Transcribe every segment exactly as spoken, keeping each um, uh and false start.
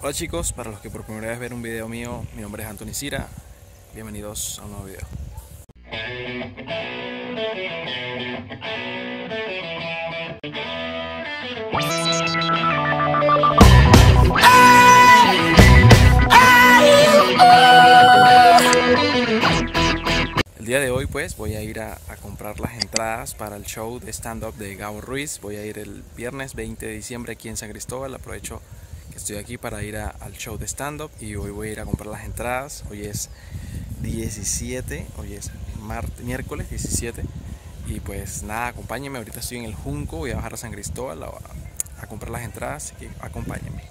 Hola chicos, para los que por primera vez ven un video mío, mi nombre es Anthony Cira. Bienvenidos a un nuevo video. El día de hoy pues voy a ir a, a comprar las entradas para el show de stand-up de Gabo Ruiz. Voy a ir el viernes veinte de diciembre aquí en San Cristóbal. Aprovecho que estoy aquí para ir a, al show de stand-up y hoy voy a ir a comprar las entradas. Hoy es diecisiete, hoy es martes, miércoles diecisiete y pues nada, acompáñenme. Ahorita estoy en el Junco, voy a bajar a San Cristóbal a, a comprar las entradas, así que acompáñenme.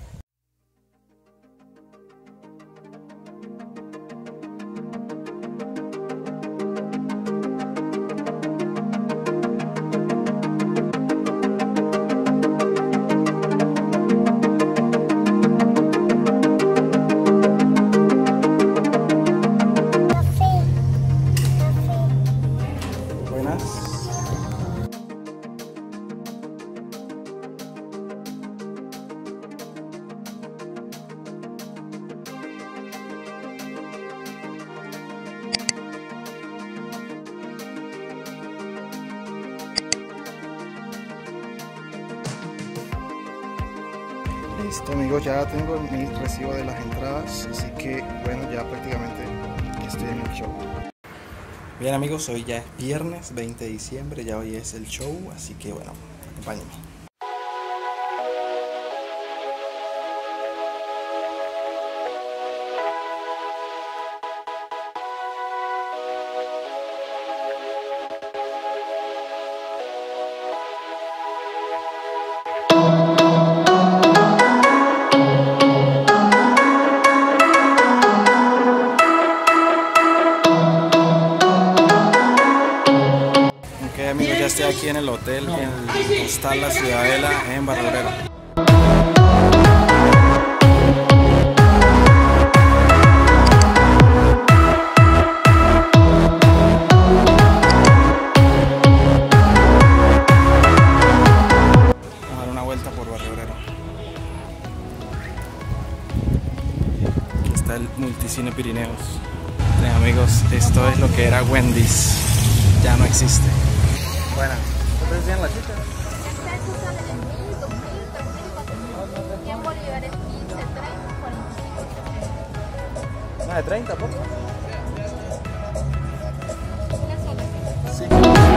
Listo amigos, ya tengo mi recibo de las entradas, así que bueno, ya prácticamente estoy en el show. Bien amigos, hoy ya es viernes veinte de diciembre, ya hoy es el show, así que bueno, acompáñenme. Amigos, ya estoy aquí en el hotel, en el Hostal La Ciudadela en Barrio Obrero. Vamos a dar una vuelta por Barrio Obrero. Aquí está el Multicine Pirineos. Miren, amigos, esto es lo que era Wendy's, ya no existe. Buenas. ¿Qué decían las chicas? Esta es usa de mil, dos mil, tres mil, cuatro mil. Y en bolívares quince, treinta, cuarenta y cinco. Una de treinta, por favor. Una sola. Sí.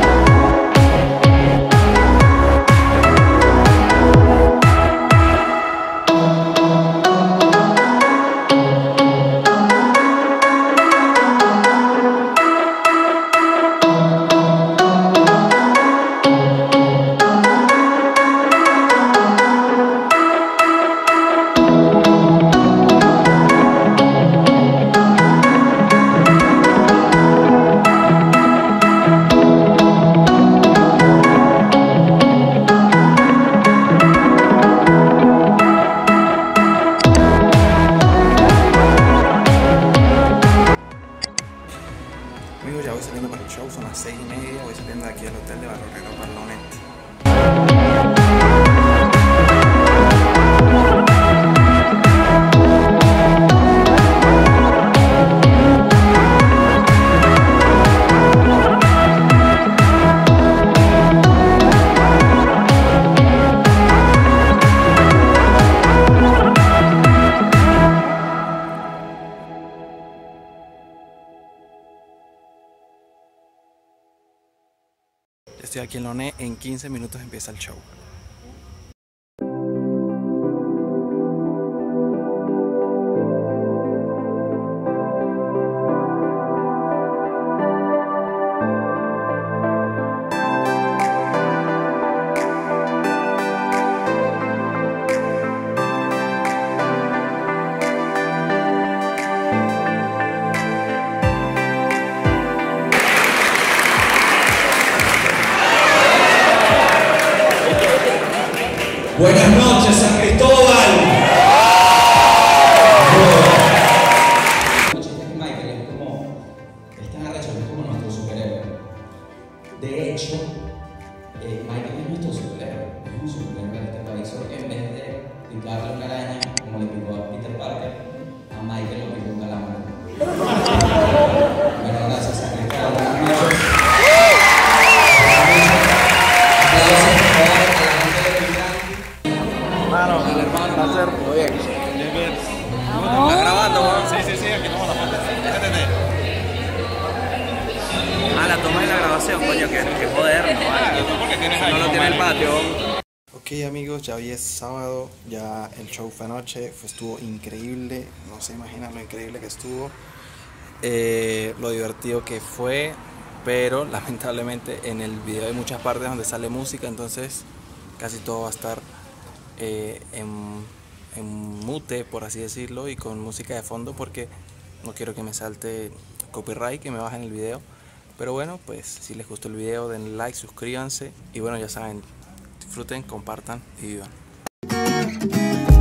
Amigos, ya voy saliendo para el show, son las seis y media, voy saliendo de aquí al hotel de Barrio Obrero Parlamente. Estoy aquí en Loné, en quince minutos empieza el show. bien? Bien, bien. ¿Está grabando, weón? Sí, sí, sí, aquí tomo la foto. Métete. Ah, la toma de la grabación, coño, que, que moderno, ¿vale? Esto porque tienes ahí. No lo tiene el patio. Ok amigos, ya hoy es sábado, ya el show fue anoche, fue, estuvo increíble, no se imaginan lo increíble que estuvo, eh, lo divertido que fue, pero lamentablemente en el video hay muchas partes donde sale música, entonces casi todo va a estar eh, en, en mute, por así decirlo, y con música de fondo porque no quiero que me salte copyright, que me bajen el video. Pero bueno, pues si les gustó el video denle like, suscríbanse y bueno, ya saben, disfruten, compartan y vivan.